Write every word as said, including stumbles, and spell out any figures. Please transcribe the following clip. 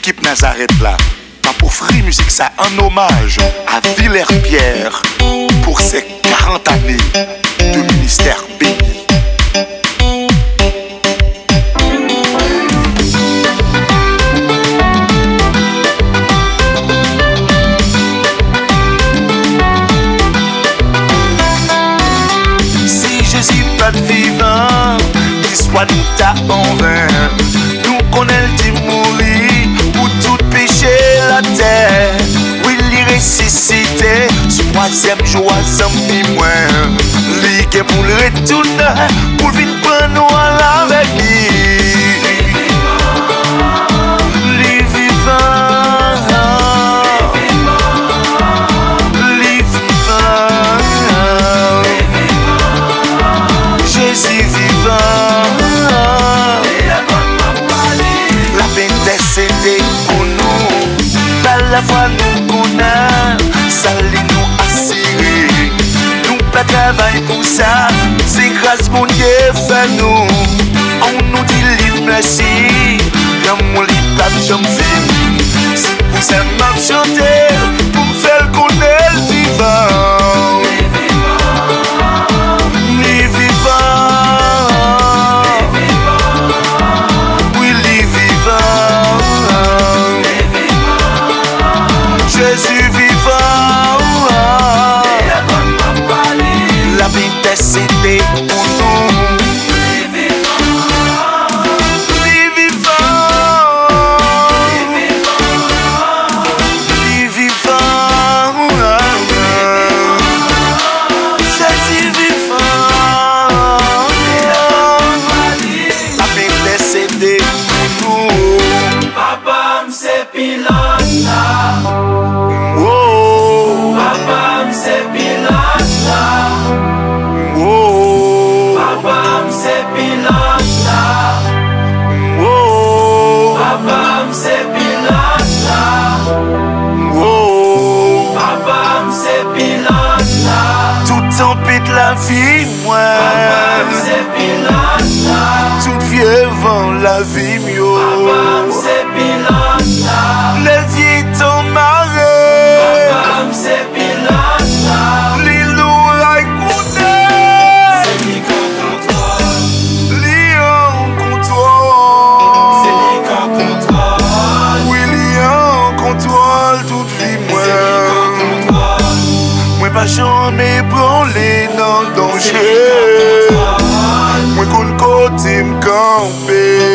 l'équipe Nazareth là, pas pour free musique ça en hommage à Vilaire pour ses quarante années de ministère béni. Si je suis pas de vivant, l'histoire nous t'a en vain. Nous connaissons le dit mourir pour tout péché la terre. Oui, il ressuscité, ce troisième jour à samedi moins. Ligue pour le retourner, pour vite prendre nous à la vie. Les vivants, les vivants, Jésus vivant. La peine décédée pour nous, par la foi nous connaissons, ça nous assuré. Nous pas travail pour ça, c'est grâce mon Dieu fait nous. On nous dit libre merci, y'a mon libre pape j'en fais. Si vous aimez m'a chanter, pour faire connaître le vivant. Les vivants, oui les vivants, Jésus vivant. La vie décédée pour nous. La vie, moi, c'est pilote. Tout vieux vent la vie, mieux. C'est pilote. Les vies t'ont marré. C'est pilote. Les loups à écouter. C'est lui qu'on contrôle. Lion contrôle. C'est lui qu'on contrôle. Oui, Lion contrôle toute vie, moi. Moi, pas jamais brûlé. Danger, moi qu'on côté me camper.